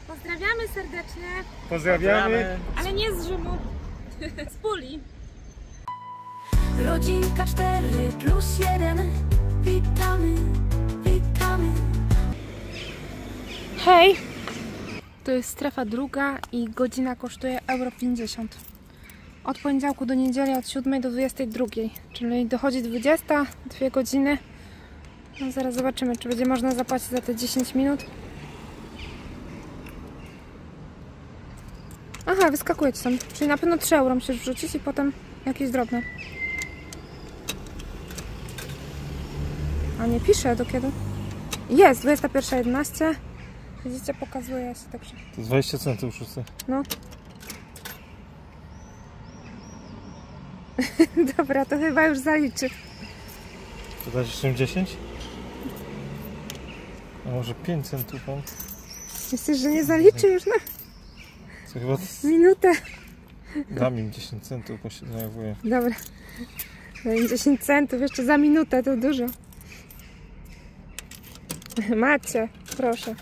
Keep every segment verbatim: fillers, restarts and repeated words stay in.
Pozdrawiamy serdecznie. Pozdrawiamy. Ale nie z Rzymu, z Puli. Rodzinka cztery plus jeden. Witamy, witamy. Hej! To jest strefa druga i godzina kosztuje euro pięćdziesiąt. Od poniedziałku do niedzieli od siódmej do dwudziestej drugiej. Czyli dochodzi dwudziesta, dwie godziny. No zaraz zobaczymy, czy będzie można zapłacić za te dziesięć minut. Aha, wyskakuje ci tam. Czyli na pewno trzy euro musisz wrzucić i potem jakieś drobne. A nie pisze do kiedy? Jest, dwudziesta pierwsza jedenaście. Widzicie, pokazuje się także. To dwadzieścia centów wrzucę. No. Dobra, to chyba już zaliczy. To dasz jeszcze dziesięć? A może pięć centów pan? Myślisz, że nie zaliczy już na Co chyba minutę? dam im dziesięć centów, bo się denerwuję. Dobra. Daj dziesięć centów jeszcze za minutę, to dużo. Macie, proszę.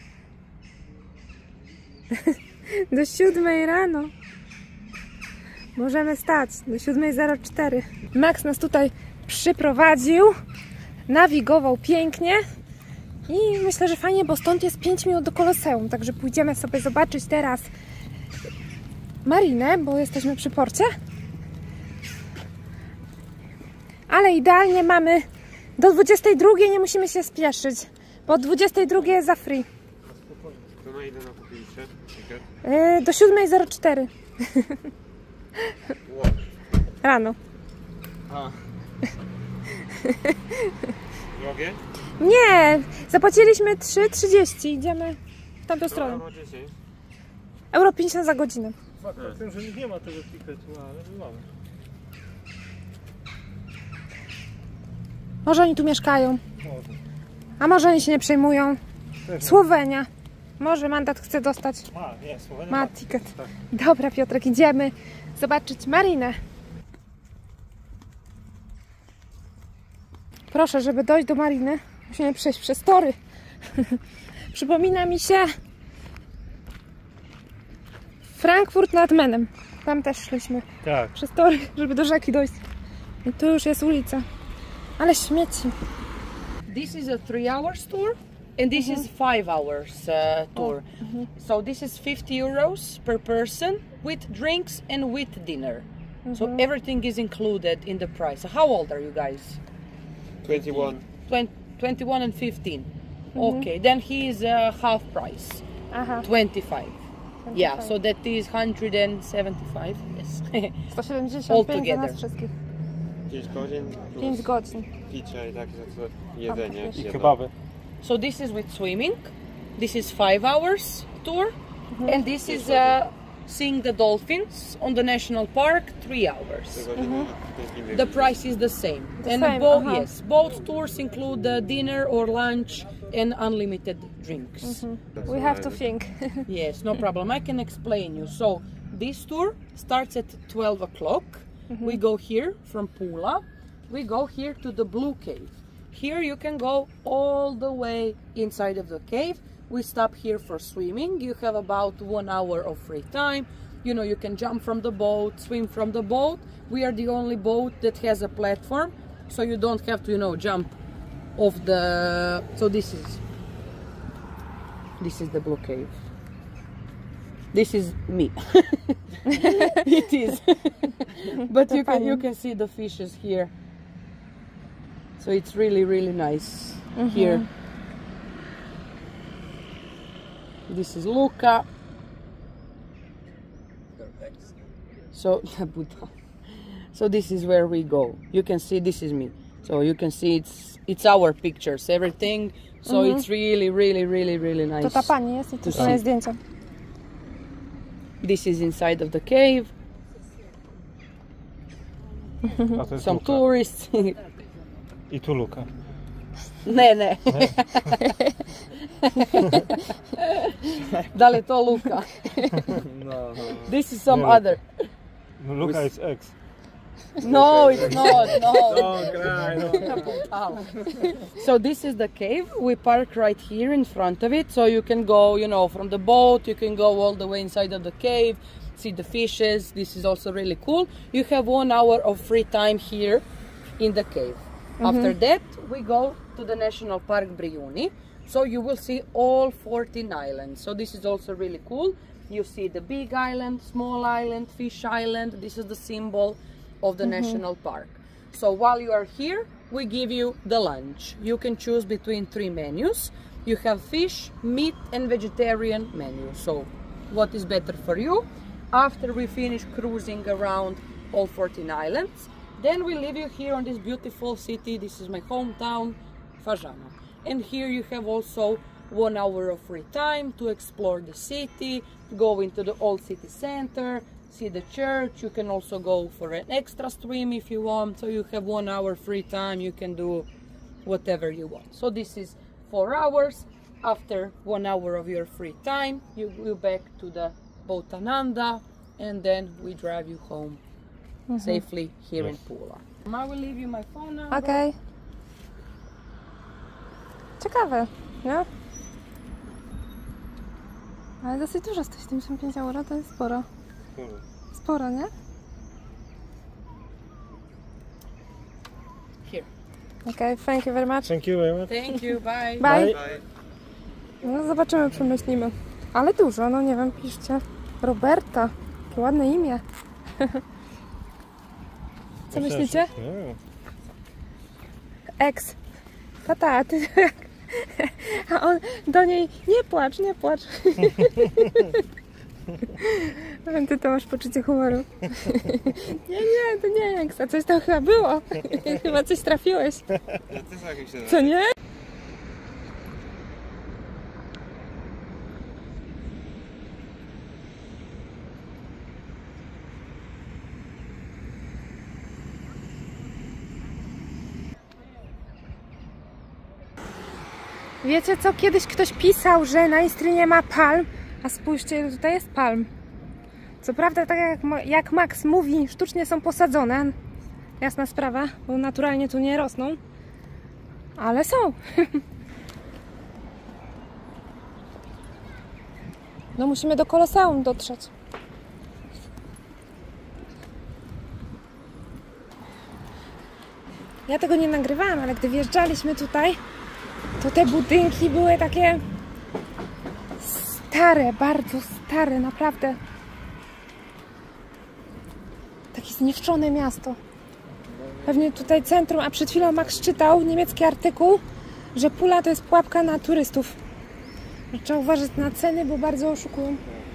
Do siódmej rano. Możemy stać. Do siódmej zero cztery. Max nas tutaj przyprowadził. Nawigował pięknie. I myślę, że fajnie, bo stąd jest pięć minut do Koloseum. Także pójdziemy sobie zobaczyć teraz marinę, bo jesteśmy przy porcie. Ale idealnie mamy do dwudziestej drugiej, nie musimy się spieszyć. Bo od dwudziestej drugiej jest za free. To na ile nakupiliście? Yy, do siódmej zero cztery. Rano. A. Drogie? Nie, zapłaciliśmy trzy trzydzieści. Idziemy w tamtą stronę. euro pięćdziesiąt za godzinę. Fakt, tym, że nie ma tego tiketu, ale my mamy. Może oni tu mieszkają. Może. A może oni się nie przejmują. Też Słowenia. Może mandat chce dostać. ma, nie, Słowenia Ma ma. ticket. Tak. Dobra, Piotrek, idziemy zobaczyć marinę. Proszę, żeby dojść do mariny, musimy przejść przez tory. Przypomina mi się Frankfurt nad Menem. Tam też szliśmy Tak. przez tory, żeby do rzeki dojść. I tu już jest ulica. Ale śmieci. This is a three hours tour and this is five hours uh, tour. So this is fifty euros per person with drinks and with dinner. So everything is included in the price. So how old are you guys? twenty-one. twenty, twenty-one and fifteen. Okay, then he is uh, half price. Aha. twenty-five. Yeah, so that is one hundred seventy-five. Yes. sto siedemdziesiąt All pięć za nas together. wszystkich. pięć godzin plus pięć godzin. picie i takie za jedzenie. I I kebaby. So this is with swimming. This is five hours tour, and this is uh, seeing the dolphins on the national park, three hours. The price is the same. The and same, both uh-huh. yes, both tours include the dinner or lunch and unlimited drinks. We have to think. Yes, no problem. I can explain you. So this tour starts at twelve o'clock. We go here from Pula. We go here to the Blue Cave. Here you can go all the way inside of the cave. We stop here for swimming. You have about one hour of free time. You know, you can jump from the boat, swim from the boat. We are the only boat that has a platform, so you don't have to, you know, jump off the... So this is... This is the Blue Cave. This is me. It is. But you can, you can see the fishes here. So it's really, really nice here. This is Luca. So, so this is where we go. You can see this is me. So you can see it's it's our pictures, everything. So it's really, really, really, really nice. To ta pani jest i tu są jej zdjęcia. This is inside of the cave. A to jest Some Luka. tourists. I tu Luka. Ne, ne. Da li je to Luka? No, no. This is some Nie, other. No, Luka jest ex. No, it's not. No. Don't cry, no. So this is the cave. We park right here in front of it. So you can go, you know, from the boat, you can go all the way inside of the cave, see the fishes. This is also really cool. You have one hour of free time here in the cave. Mm-hmm. After that, we go to the National Park Brioni. So you will see all fourteen islands. So this is also really cool. You see the big island, small island, fish island. This is the symbol of the mm-hmm. national park. So while you are here, we give you the lunch. You can choose between three menus. You have fish, meat and vegetarian menu. So what is better for you? After we finish cruising around all fourteen islands, then we leave you here on this beautiful city. This is my hometown, Fajana. And here you have also one hour of free time to explore the city, go into the old city center, see the church. You can also go for an extra swim if you want. So you have one hour free time. You can do whatever you want. So this is four hours. After one hour of your free time, you go back to the Botananda, and then we drive you home mm-hmm. safely here yes. in Pula. I will leave you my phone number. Okay. Ciekawe, nie? Ale dosyć dużo, sto siedemdziesiąt pięć euro to jest sporo. Sporo, nie? Here. Okay, thank you very much. Thank you very much. Thank you, bye. Bye. Bye. No zobaczymy, przemyślimy. Ale dużo, no nie wiem, piszcie. Roberta. Jakie ładne imię. Co myślicie? Nie. Ex. Tata, a ty... A on do niej, nie płacz, nie płacz. Ty to masz poczucie humoru. Nie, nie, to nie ex. A coś tam chyba było. Chyba coś trafiłeś. Co nie? Wiecie co? Kiedyś ktoś pisał, że na Istrii nie ma palm, a spójrzcie, tutaj jest palm. Co prawda, tak jak, jak Max mówi, sztucznie są posadzone. Jasna sprawa, bo naturalnie tu nie rosną. Ale są. No musimy do Koloseum dotrzeć. Ja tego nie nagrywałam, ale gdy wjeżdżaliśmy tutaj, to te budynki były takie stare, bardzo stare, naprawdę. Takie zniszczone miasto. Pewnie tutaj centrum, a przed chwilą Max czytał niemiecki artykuł, że Pula to jest pułapka na turystów. Trzeba uważać na ceny, bo bardzo oszukują.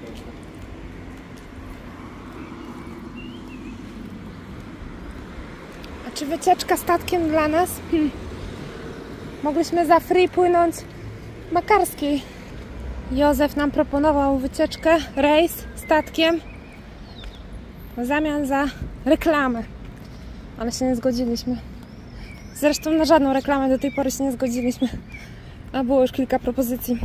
A czy wycieczka statkiem dla nas? Hmm. Mogliśmy za free płynąć Makarskiej. Józef nam proponował wycieczkę, rejs statkiem w zamian za reklamę. Ale się nie zgodziliśmy. Zresztą na żadną reklamę do tej pory się nie zgodziliśmy. A było już kilka propozycji.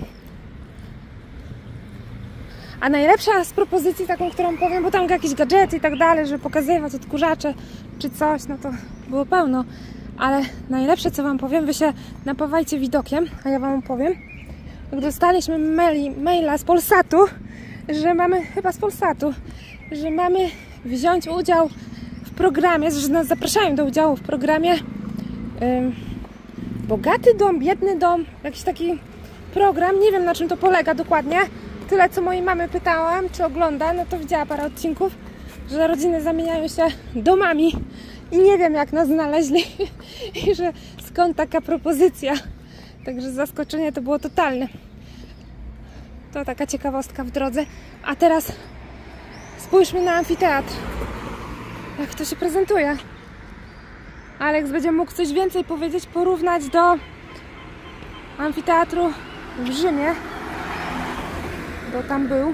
A najlepsza z propozycji, taką, którą powiem, bo tam jakieś gadżety i tak dalej, żeby pokazywać odkurzacze czy coś, no to było pełno. Ale najlepsze, co wam powiem, wy się napawajcie widokiem, a ja wam opowiem. Gdy dostaliśmy maili, maila z Polsatu, że mamy, chyba z Polsatu, że mamy wziąć udział w programie, że nas zapraszają do udziału w programie ym, Bogaty dom, biedny dom, jakiś taki program, nie wiem na czym to polega dokładnie. Tyle co mojej mamy pytałam, czy ogląda, no to widziała parę odcinków, że rodziny zamieniają się domami i nie wiem jak nas znaleźli i że skąd taka propozycja. Także zaskoczenie to było totalne. To taka ciekawostka w drodze. A teraz spójrzmy na amfiteatr. Jak to się prezentuje. Aleks będzie mógł coś więcej powiedzieć, porównać do amfiteatru w Rzymie, bo tam był.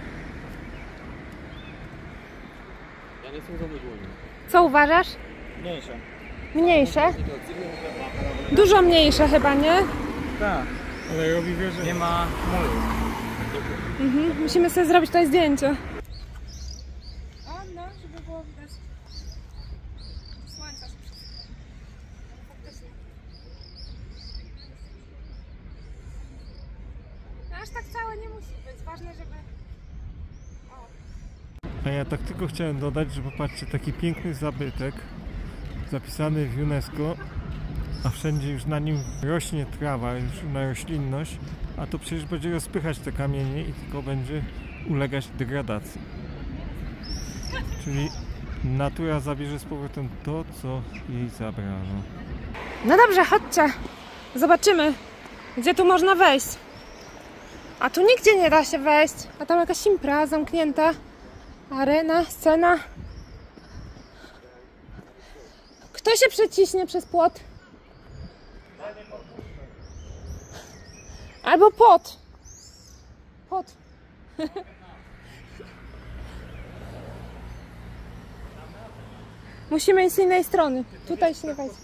Ja nie jestem zadowolony. Co uważasz? Mniejsze. Mniejsze? Dużo mniejsze chyba, nie? Tak, ale robi wieżę. Nie ma chmury. Mhm. Musimy sobie zrobić to zdjęcie. O, no, żeby było widać. A ja tak tylko chciałem dodać, że popatrzcie, taki piękny zabytek zapisany w UNESCO, a wszędzie już na nim rośnie trawa, już na roślinność, a to przecież będzie rozpychać te kamienie i tylko będzie ulegać degradacji. Czyli natura zabierze z powrotem to, co jej zabrano. No dobrze, chodźcie. Zobaczymy, gdzie tu można wejść. A tu nigdzie nie da się wejść. A tam jakaś impra zamknięta. Arena, scena. Kto się przeciśnie przez płot? Albo pot. Pot. Musimy iść z innej strony. Tutaj się nie wejdzie.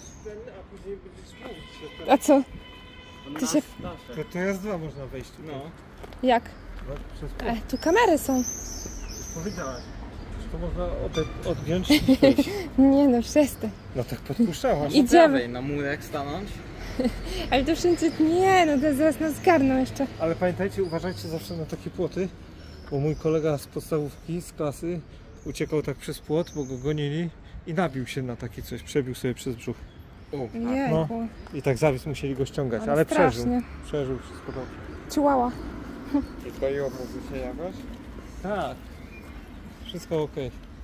A co? Ty się... To, to raz dwa można wejść. No. Jak? Przez E, tu kamery są. Powiedziałaś. To można od, odgiąć i wejść. Nie no, przestań. No tak podpuszczałaś. Idziemy. Na murek stanąć. Ale to wszędzie... Nie no, to zaraz nas zgarną jeszcze. Ale pamiętajcie, uważajcie zawsze na takie płoty, bo mój kolega z podstawówki, z klasy uciekał tak przez płot, bo go gonili i nabił się na takie coś, przebił sobie przez brzuch. Jejku. No. I tak zawisł, musieli go ściągać, ale, Ale przeżył. strasznie. Przeżył, wszystko dobrze. Ciłała. I kleiło się jakoś? Tak. Wszystko ok.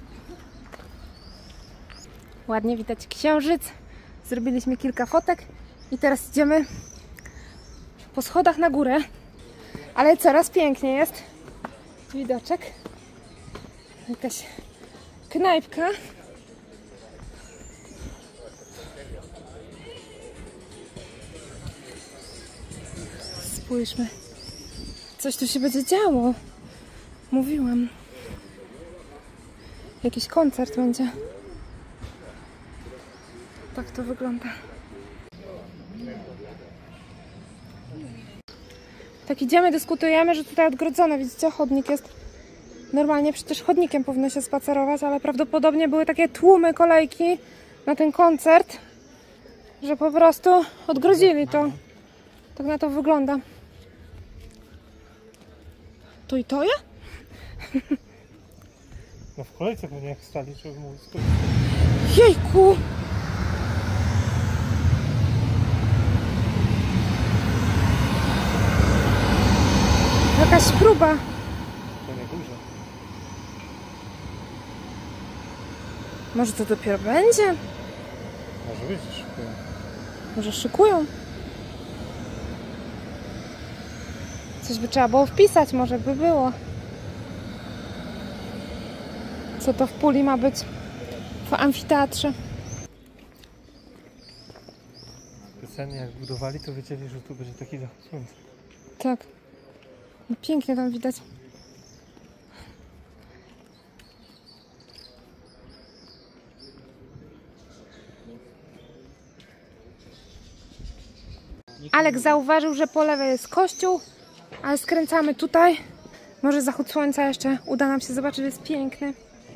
Ładnie widać księżyc. Zrobiliśmy kilka fotek i teraz idziemy po schodach na górę. Ale coraz piękniej jest. Widoczek. Jakaś knajpka. Spójrzmy. Coś tu się będzie działo. Mówiłam. Jakiś koncert będzie. Tak to wygląda. Tak idziemy, dyskutujemy, że tutaj odgrodzone. Widzicie, chodnik jest. Normalnie przecież chodnikiem powinno się spacerować, ale prawdopodobnie były takie tłumy, kolejki na ten koncert, że po prostu odgrodzili to. Tak na to wygląda. To i to je? No w kolejce pewnie jak stali, żeby mówić. Jejku! Jakaś próba. To nie dużo. Może to dopiero będzie? Może być, że szykują. Może szykują? Coś by trzeba było wpisać, może by było. Co to w Puli ma być? W amfiteatrze. Specjalnie jak budowali, to wiedzieli, że tu będzie taki zachód słońca. Tak. No pięknie tam widać. Alek zauważył, że po lewej jest kościół, ale skręcamy tutaj. Może zachód słońca jeszcze uda nam się zobaczyć, jest piękny.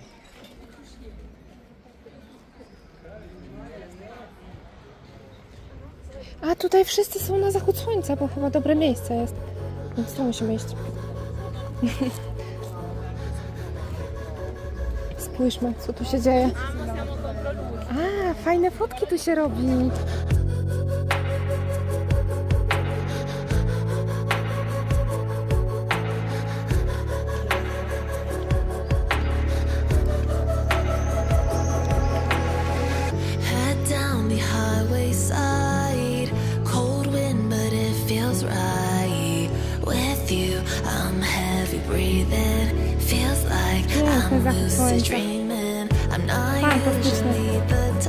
A tutaj wszyscy są na zachód słońca, bo chyba dobre miejsce jest. Więc tu musimy iść. Spójrzmy, co tu się dzieje. A, fajne fotki tu się robi. Piękny zachód słońca. Fantastyczny.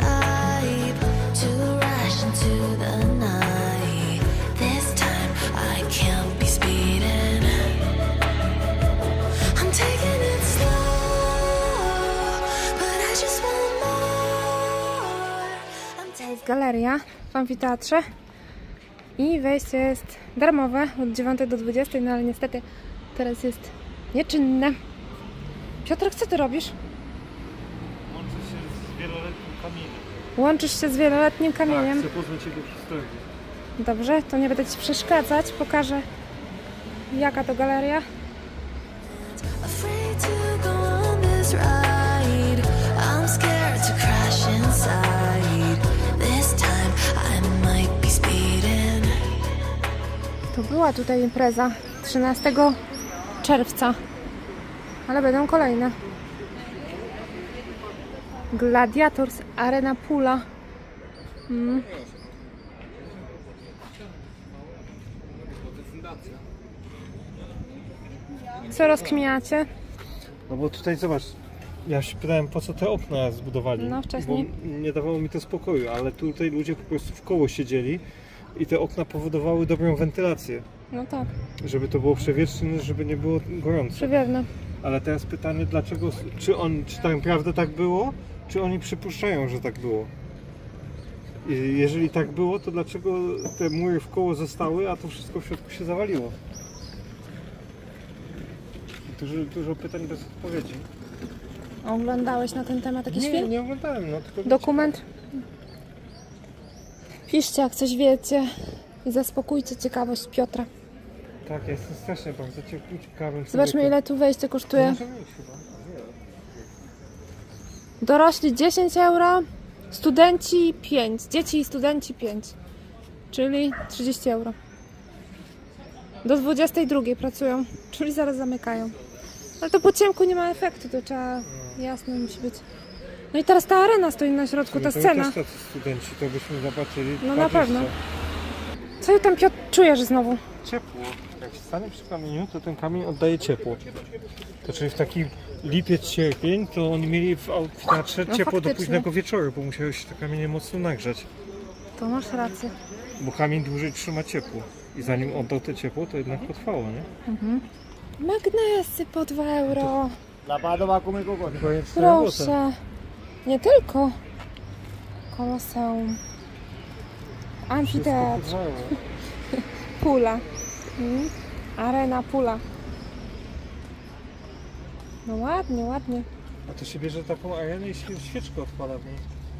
To jest galeria w amfiteatrze i wejście jest darmowe od dziewiątej do dwudziestej, no ale niestety teraz jest nieczynne. Piotrek, co ty robisz? Łączę się z wieloletnim kamieniem. Łączysz się z wieloletnim kamieniem? Tak, chcę poznać jego historię. Dobrze, to nie będę ci przeszkadzać. Pokażę, jaka to galeria. Afraid to go on. this ride. I'm scared to crash inside. This time I might be speeding. To była tutaj impreza trzynastego czerwca, ale będą kolejne. Gladiators Arena Pula. Mm. Co rozkminiacie? No bo tutaj zobacz, ja się pytałem, po co te okna zbudowali. No, wcześniej. Bo nie dawało mi to spokoju, ale tutaj ludzie po prostu w koło siedzieli i te okna powodowały dobrą wentylację. No tak, Żeby to było przewietrzne, żeby nie było gorąco. przewiewne. Ale teraz pytanie, dlaczego, czy, on, czy tak naprawdę tak było, czy oni przypuszczają, że tak było? I jeżeli tak było, to dlaczego te mury w koło zostały, a to wszystko w środku się zawaliło? Dużo, dużo pytań bez odpowiedzi. Oglądałeś na ten temat jakiś Nie, film? nie oglądałem, no tylko... Dokument? Piszcie, jak coś wiecie i zaspokójcie ciekawość Piotra. Tak, ja jestem strasznie bardzo ciekawy. Zobaczmy, ile tu wejście kosztuje. Możemy iść chyba. Dorośli dziesięć euro, studenci pięć, dzieci i studenci pięć, czyli trzydzieści euro. Do dwudziestej drugiej pracują, czyli zaraz zamykają. Ale to po ciemku nie ma efektu, to trzeba jasno musi być. No i teraz ta arena stoi na środku, ta To scena. też tacy studenci, to byśmy zobaczyli. No na dwadzieścia. pewno. Co tam Piotr czujesz znowu? Ciepło. Jak stanie przy kamieniu, to ten kamień oddaje ciepło. To czyli w taki lipiec, sierpień, to oni mieli w teatrze No, ciepło do faktycznie. późnego wieczoru, bo musiały się te kamienie mocno nagrzać. To masz rację. Bo kamień dłużej trzyma ciepło. I zanim oddał te ciepło, to jednak potrwało, nie? Magnesy po dwa euro. La Padova come Coco. Proszę. Nie tylko. Koloseum. Amfiteatr. Pula. Mm. Arena Pula. No ładnie, ładnie. A to się bierze taką arenę i się świeczkę odpala w niej.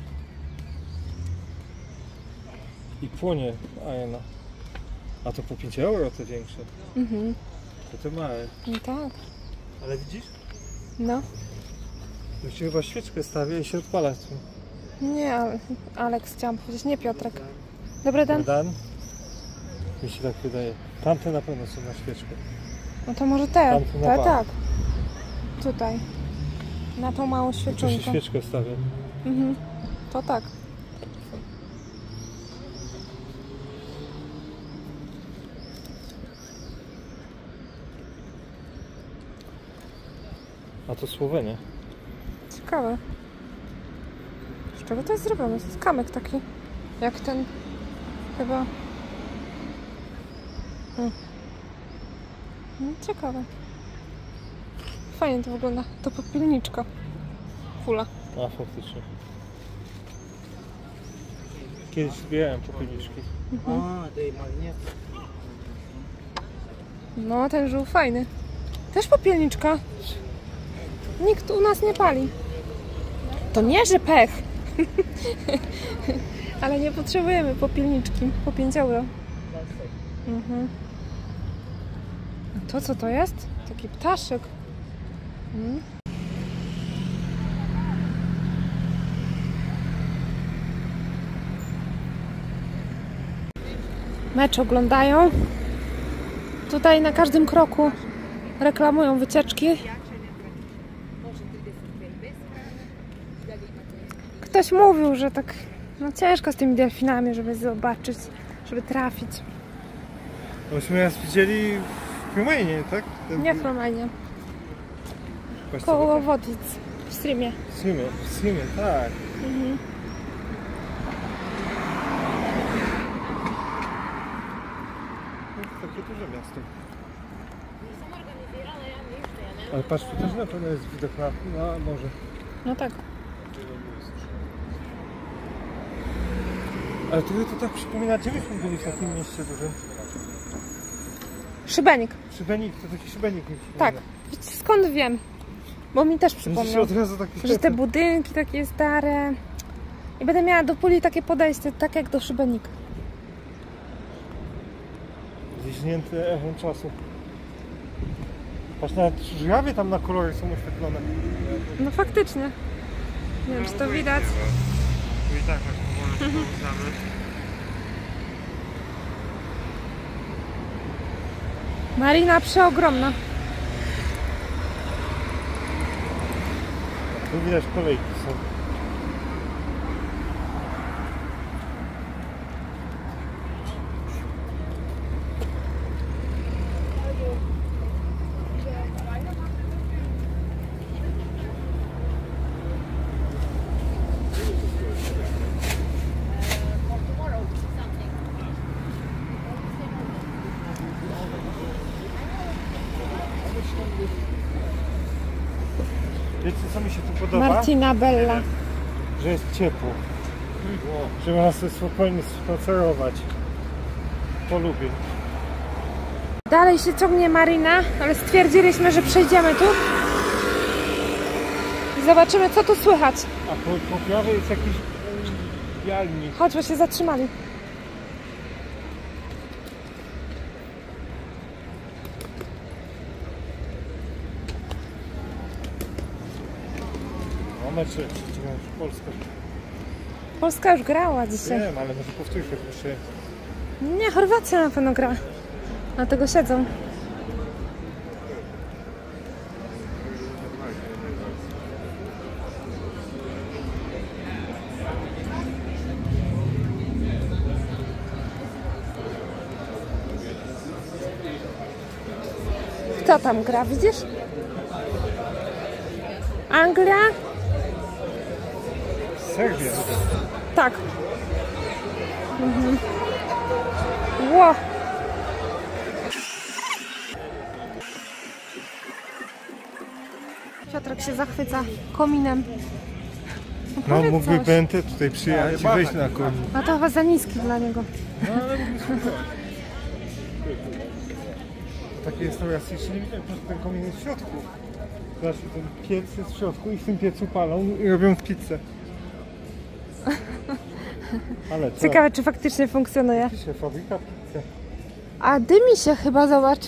I płonie arena. A to po pięć euro te większe. Mhm. To te małe. No tak. Ale widzisz? No. Tu się chyba świeczkę stawia i się odpala. Nie, ale Aleks chciałam powiedzieć, nie Piotrek. Dobry Dan? Dan? Mi się tak wydaje. Tamte na pewno są na świeczkę. No to może te. Tamte na Te bank. tak. Tutaj. Na tą małą Tu się świeczonkę. świeczkę stawia. Mhm. To tak. A to Słowenia. Ciekawe. Z czego to jest zrobione? To jest kamyk taki. Jak ten chyba. Hmm. No, ciekawe. Fajnie to wygląda. To popielniczka. Fula. A faktycznie. Kiedyś zbierałem popielniczki. Ah, dei magneto. No, ten żół fajny. Też popielniczka. Nikt u nas nie pali. To nie, że pech. Ale nie potrzebujemy popielniczki. Po pięć euro. Mhm. A to co to jest? Taki ptaszek. Mhm. Mecz oglądają. Tutaj na każdym kroku reklamują wycieczki. Ktoś mówił, że tak no ciężko z tymi delfinami, żeby zobaczyć, żeby trafić. Myśmy raz widzieli w Rumänii, tak? Nie w Romanie, Właśnie koło Wodic, w streamie. W Symie, w Symie, tak. Mhm. No, takie duże miasto. Ale patrz, tu też na pewno jest widok na, na morze. No tak. Ale tu to tak przypomina, gdzie myśmy byli w takim mieście dużym? Szybenik. Szybenik, to taki szybenik mi przypomina. Tak. Wiecie, skąd wiem? Bo mi też Widzisz, się przypomniał, od razu takie że te budynki takie stare. I będę miała do Puli takie podejście, tak jak do Szybenika. Zwiśnięte echą czasu. Patrz, nawet żurawie tam na kolory są oświetlone. No faktycznie. Nie wiem, czy to widać. Tu i tak aż powoli sprawdzamy. Marina przeogromna. Tu widać kolejki są. Wiecie, co mi się tu podoba? Martina Bella. Że jest ciepło. Że można sobie spokojnie spacerować. To lubię. Dalej się ciągnie Marina, ale stwierdziliśmy, że przejdziemy tu i zobaczymy, co tu słychać. A po, po prawej jest jakiś jalnik. Chodź, bo się zatrzymali. O mecze przeciwko Polskę. Polska już grała dzisiaj. Wiem, ale może powtórkę proszę. Nie, Chorwacja na pewno gra. Dlatego siedzą. Kto tam gra, widzisz? Anglia? Serbia. Tak. Mhm. Ło. Piotrek się zachwyca kominem. No powiedz mógłby coś. Bente tutaj przyjechać i wejść na komin. A to chyba za niski dla niego. No ale mógłby spróbować. Takie jest to raz jeszcze nie widać, że ten komin jest w środku. Zobaczcie, ten piec jest w środku i w tym piecu palą i robią pizzę. Ale co? Ciekawe, czy faktycznie funkcjonuje. Pisze fabryka pizzy. A dymi się chyba, zobacz.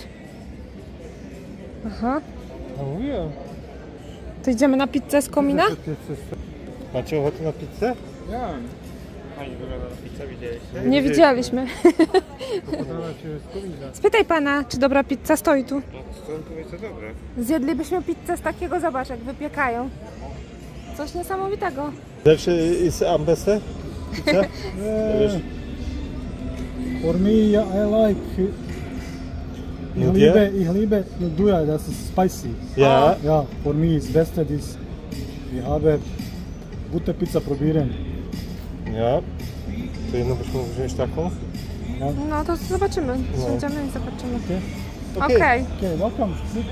Aha. No mówiłem. To idziemy na pizzę z komina? Że te piece są- Macie ochotę na pizzę? Ja. Fajnie wygląda na pizzę, widzieliście? Nie widzieliśmy. Podała się z komina. Spytaj pana, czy dobra pizza stoi tu. No, co on powie, co dobre. Zjedlibyśmy pizzę z takiego, zobacz, jak wypiekają. Coś niesamowitego. Lepsze jest ambeste? Pizza? Uh, for me, yeah, I like Ich Und liebe, dir? ich liebe Duja, das ist spicy. Ja. Ja, für mich ist beste ist, ich habe gute Pizza probieren. Ja. To jedno byśmy mogli wziąć taką? Ja. No to zobaczymy. No. Siądziemy i zobaczymy. Okay. Okej. Okay, welcome. Sit.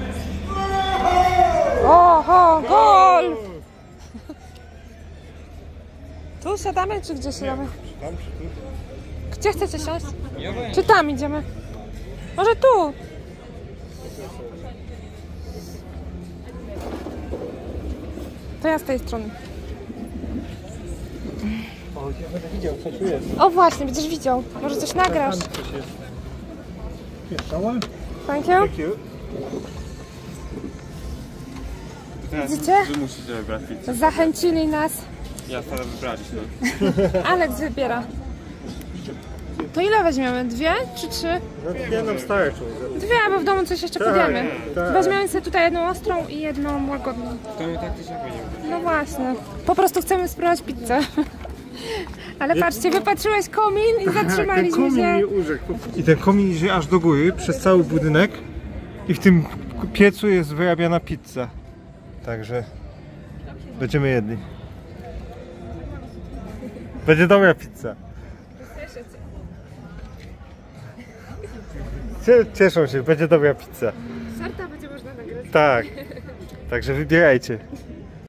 Oho, gol! Tu siadamy, czy gdzie siadamy? Tam czy tu? Gdzie chcecie siąść? Czy tam idziemy? Może tu? To ja z tej strony. O, ja będę widział, co tu jest. O właśnie, będziesz widział. Może coś nagrasz. Tam coś jest. Okay, shower. Thank you. Thank you. Widzicie? Wy musicie wybrać pizzę. Zachęcili nas. Ja teraz wybraliśmy. Aleks wybiera. To ile weźmiemy? Dwie czy trzy? No dwie nam starczą. Dwie, bo w domu coś jeszcze Tak, powiemy. tak. Weźmiemy sobie tutaj jedną ostrą i jedną łagodną. To my tak też nie będziemy. No właśnie. Po prostu chcemy spróbować pizzę. Ale patrzcie, wypatrzyłeś komin i Ten zatrzymaliśmy komin się. mnie urzekł. I ten komin idzie aż do góry, przez cały budynek. I w tym piecu jest wyrabiana pizza. Także będziemy jedli. Będzie dobra pizza. Cie- Cieszą się, będzie dobra pizza. Sarta będzie można nagrać. Tak. Także wybierajcie.